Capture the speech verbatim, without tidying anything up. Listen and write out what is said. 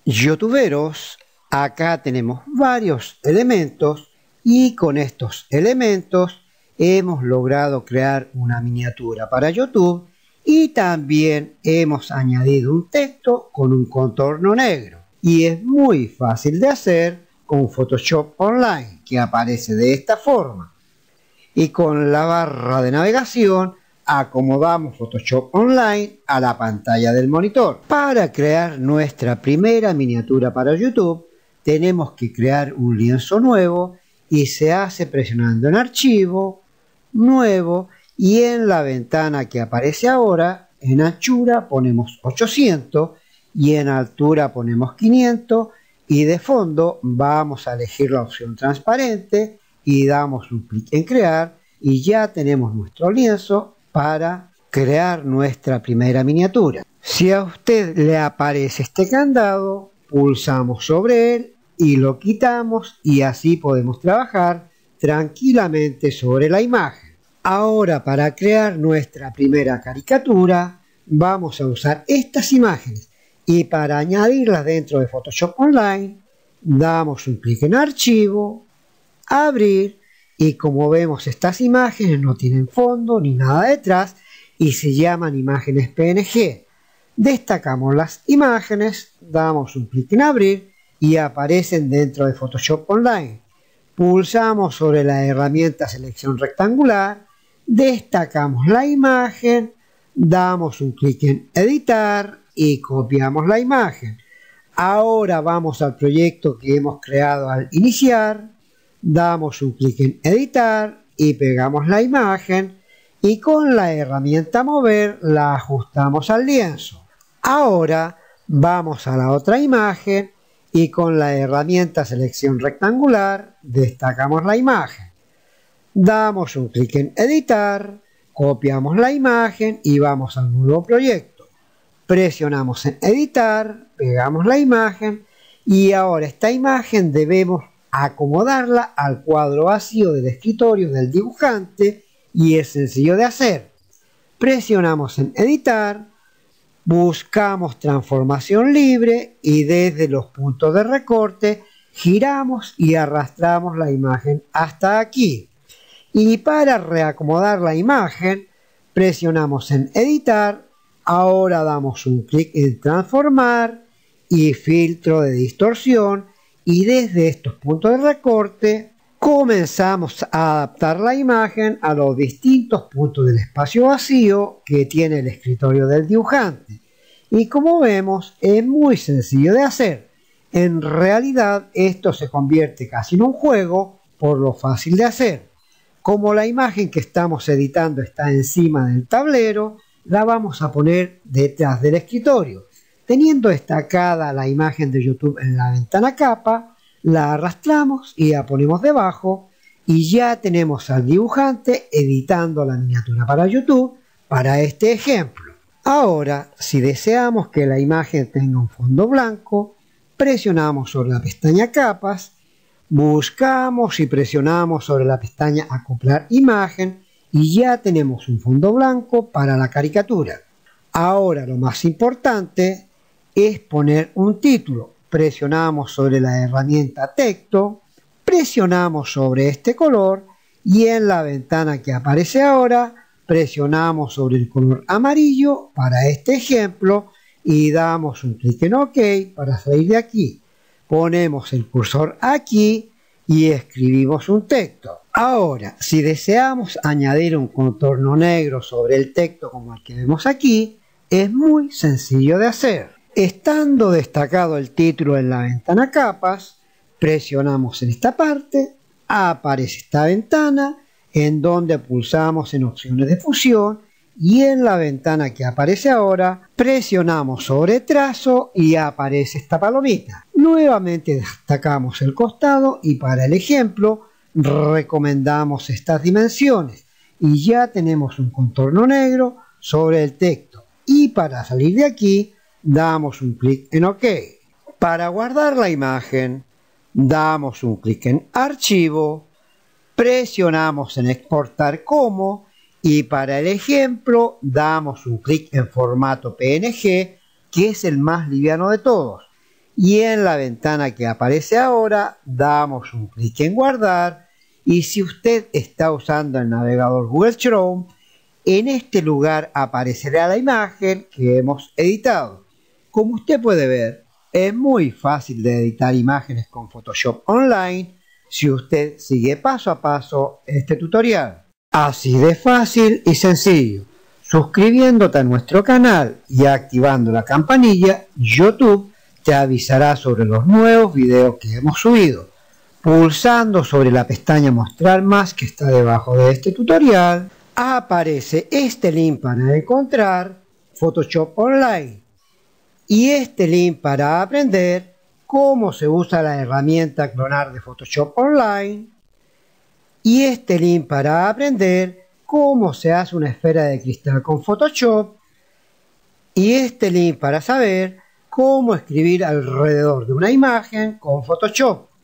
youtuberos, acá tenemos varios elementos y con estos elementos hemos logrado crear una miniatura para YouTube y también hemos añadido un texto con un contorno negro. Y es muy fácil de hacer con Photoshop Online, que aparece de esta forma. Y con la barra de navegación acomodamos Photoshop Online a la pantalla del monitor. Para crear nuestra primera miniatura para YouTube, tenemos que crear un lienzo nuevo y se hace presionando en Archivo, Nuevo, y en la ventana que aparece ahora, en anchura ponemos ochocientos y en altura ponemos quinientos, y de fondo vamos a elegir la opción transparente y damos un clic en crear y ya tenemos nuestro lienzo para crear nuestra primera miniatura. Si a usted le aparece este candado, pulsamos sobre él y lo quitamos y así podemos trabajar tranquilamente sobre la imagen. Ahora, para crear nuestra primera caricatura vamos a usar estas imágenes y para añadirlas dentro de Photoshop Online damos un clic en Archivo, Abrir, y como vemos estas imágenes no tienen fondo ni nada detrás y se llaman imágenes P N G. Destacamos las imágenes, damos un clic en Abrir y aparecen dentro de Photoshop Online. Pulsamos sobre la herramienta Selección Rectangular, destacamos la imagen, damos un clic en Editar y copiamos la imagen. Ahora vamos al proyecto que hemos creado al iniciar, damos un clic en Editar y pegamos la imagen y con la herramienta Mover la ajustamos al lienzo. Ahora vamos a la otra imagen y con la herramienta Selección Rectangular destacamos la imagen. Damos un clic en Editar, copiamos la imagen y vamos al nuevo proyecto. Presionamos en Editar, pegamos la imagen y ahora esta imagen debemos acomodarla al cuadro vacío del escritorio del dibujante y es sencillo de hacer. Presionamos en Editar, buscamos Transformación Libre y desde los puntos de recorte giramos y arrastramos la imagen hasta aquí. Y para reacomodar la imagen, presionamos en Editar, ahora damos un clic en Transformar y Filtro de distorsión y desde estos puntos de recorte comenzamos a adaptar la imagen a los distintos puntos del espacio vacío que tiene el escritorio del dibujante. Y como vemos, es muy sencillo de hacer. En realidad, esto se convierte casi en un juego por lo fácil de hacer. Como la imagen que estamos editando está encima del tablero, la vamos a poner detrás del escritorio. Teniendo destacada la imagen de YouTube en la ventana capa, la arrastramos y la ponemos debajo y ya tenemos al dibujante editando la miniatura para YouTube para este ejemplo. Ahora, si deseamos que la imagen tenga un fondo blanco, presionamos sobre la pestaña Capas, buscamos y presionamos sobre la pestaña Acoplar imagen y ya tenemos un fondo blanco para la caricatura. Ahora lo más importante es poner un título. Presionamos sobre la herramienta Texto, presionamos sobre este color y en la ventana que aparece ahora presionamos sobre el color amarillo para este ejemplo y damos un clic en OK para salir de aquí. Ponemos el cursor aquí y escribimos un texto. Ahora, si deseamos añadir un contorno negro sobre el texto como el que vemos aquí, es muy sencillo de hacer. Estando destacado el título en la ventana Capas, presionamos en esta parte, aparece esta ventana en donde pulsamos en opciones de fusión y en la ventana que aparece ahora presionamos sobre trazo y aparece esta palomita. Nuevamente destacamos el costado y para el ejemplo recomendamos estas dimensiones y ya tenemos un contorno negro sobre el texto. Y para salir de aquí damos un clic en OK. Para guardar la imagen damos un clic en Archivo, presionamos en Exportar como y para el ejemplo damos un clic en formato P N G, que es el más liviano de todos. y en la ventana que aparece ahora damos un clic en guardar, y si usted está usando el navegador Google Chrome, en este lugar aparecerá la imagen que hemos editado. Como usted puede ver, es muy fácil de editar imágenes con Photoshop Online si usted sigue paso a paso este tutorial. Así de fácil y sencillo. Suscribiéndote a nuestro canal y activando la campanilla, YouTube te avisará sobre los nuevos videos que hemos subido. Pulsando sobre la pestaña Mostrar más que está debajo de este tutorial, aparece este link para encontrar Photoshop Online y este link para aprender cómo se usa la herramienta Clonar de Photoshop Online y este link para aprender cómo se hace una esfera de cristal con Photoshop y este link para saber cómo escribir alrededor de una imagen con Photoshop.